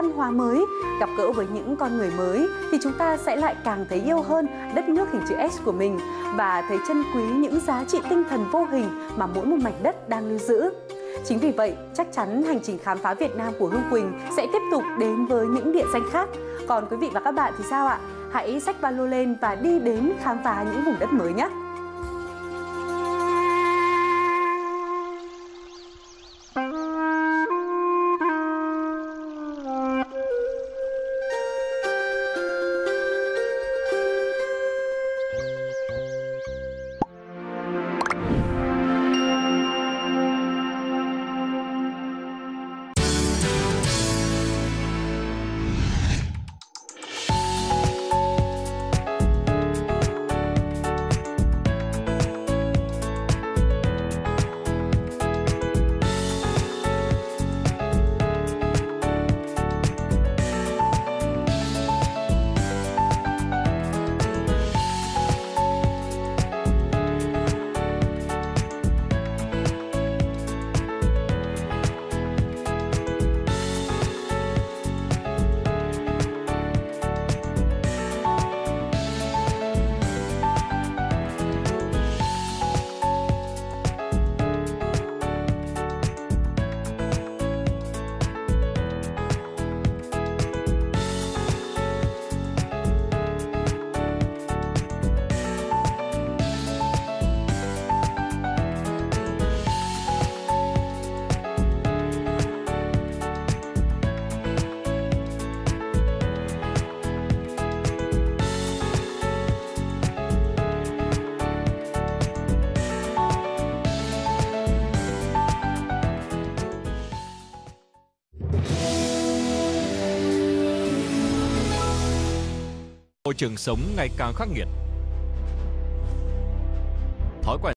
văn hóa mới, gặp gỡ với những con người mới thì chúng ta sẽ lại càng thấy yêu hơn đất nước hình chữ S của mình và thấy trân quý những giá trị tinh thần vô hình mà mỗi một mảnh đất đang lưu giữ. Chính vì vậy, chắc chắn hành trình khám phá Việt Nam của Hương Quỳnh sẽ tiếp tục đến với những địa danh khác. Còn quý vị và các bạn thì sao ạ? Hãy xách ba lô lên và đi đến khám phá những vùng đất mới nhé! Môi trường sống ngày càng khắc nghiệt. Thói quen